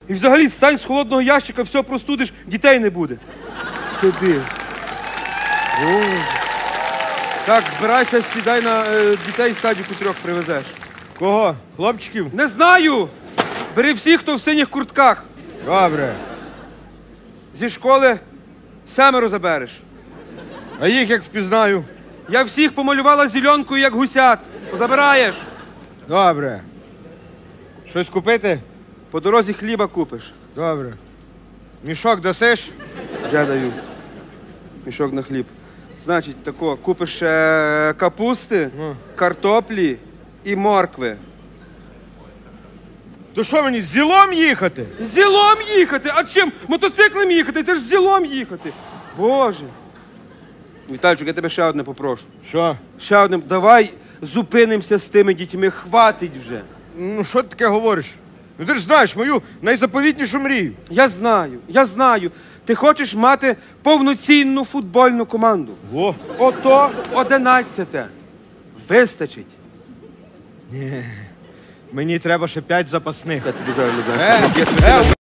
І взагалі стань з холодного ящика, все простудиш, дітей не буде. Сиди. О. Так, збирайся, сідай на дітей з садіку 3 привезеш. Кого? Хлопчиків? Не знаю! Бери всіх, хто в синіх куртках. Добре. Зі школи 7 забереш. А їх як впізнаю? Я всіх помалювала зеленкою, як гусят. Позабираєш. Добре. Щось купити? По дорозі хліба купиш. Добре. Мішок дасиш? Я даю. Мішок на хліб. Значить, тако, купиш капусти, картоплі і моркви. То що мені, з зілом їхати? З зілом їхати? А чим? Мотоциклом їхати? Ти ж з зілом їхати. Боже. Вітальчик, я тебе ще одне попрошу. Що? Ще одне. Давай зупинимося з тими дітьми. Хватить вже. Ну, що ти таке говориш? Ну, ти ж знаєш мою найзаповітнішу мрію. Я знаю. Ти хочеш мати повноцінну футбольну команду. Во. Ото 11-те. Вистачить. Мені треба ще 5 запасних. Я тобі зараз не знаю.